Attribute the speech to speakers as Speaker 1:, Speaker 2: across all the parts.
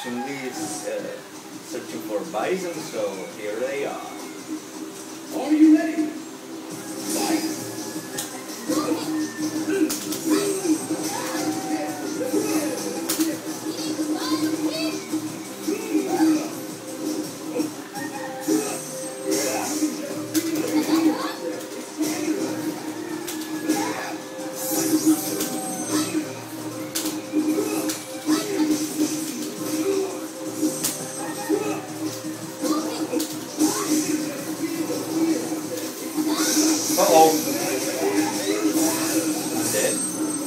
Speaker 1: Chun is searching for Bison, so here they are.
Speaker 2: Are you ready? Fight!
Speaker 1: Uh-oh. Dead.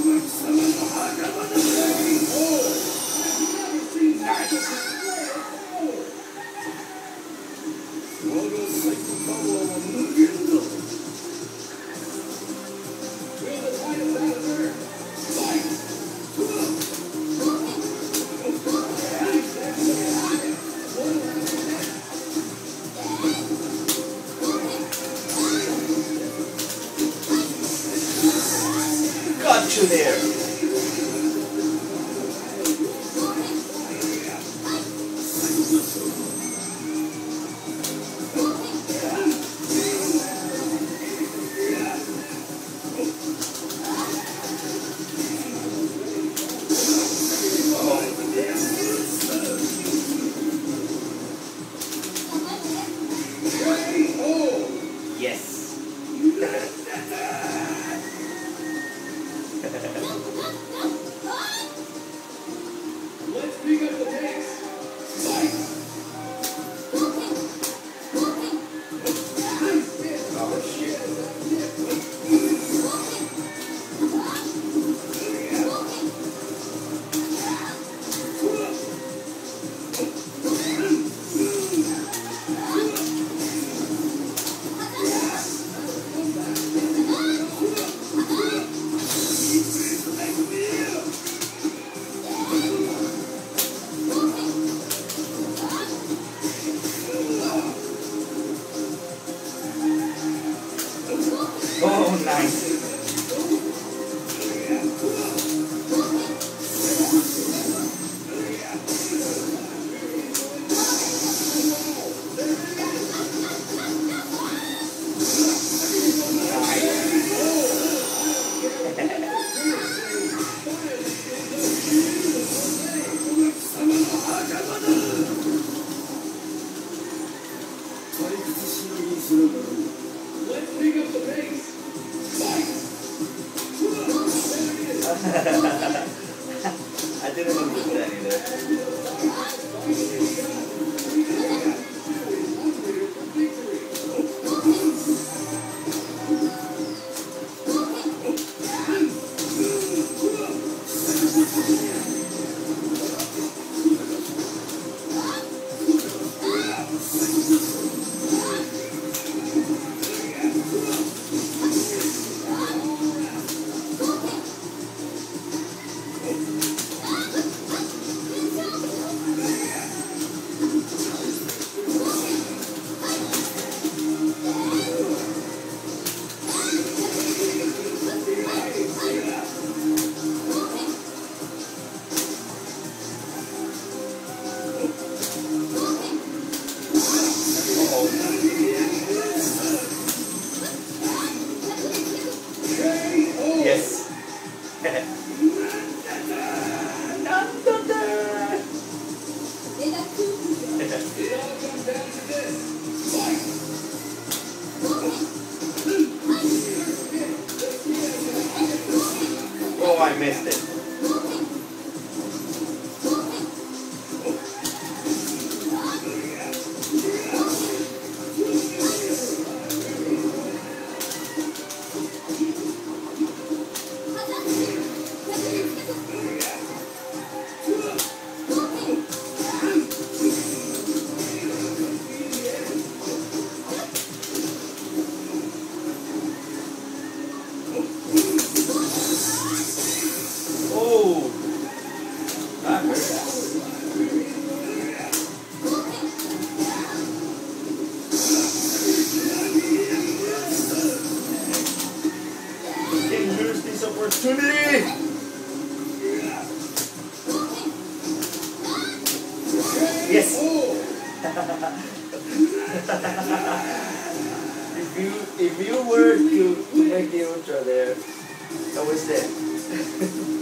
Speaker 1: Got you there. Yes.
Speaker 2: Let's pick up the pace. Fight!
Speaker 1: Oh shit. Oh, nice.
Speaker 2: Let's pick up the pace. Fight!
Speaker 1: I didn't understand either. Yes.
Speaker 2: It all comes down to this. Fight!
Speaker 1: Oh, I missed it. Oh, that hurt. Can't lose this opportunity. Yes.
Speaker 2: Oh.
Speaker 1: If you were to make the ultra there, I was dead.